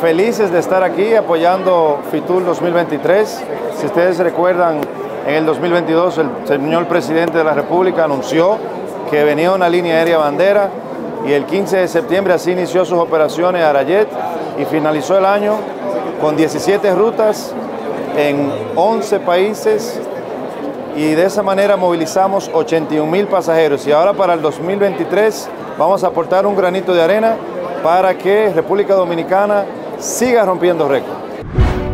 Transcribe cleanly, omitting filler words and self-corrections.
Felices de estar aquí apoyando Fitur 2023. Si ustedes recuerdan, en el 2022 el señor presidente de la República anunció que venía una línea aérea bandera y el 15 de septiembre así inició sus operaciones a Arayet y finalizó el año con 17 rutas en 11 países y de esa manera movilizamos 81,000 pasajeros y ahora para el 2023 vamos a aportar un granito de arena para que República Dominicana siga rompiendo récords.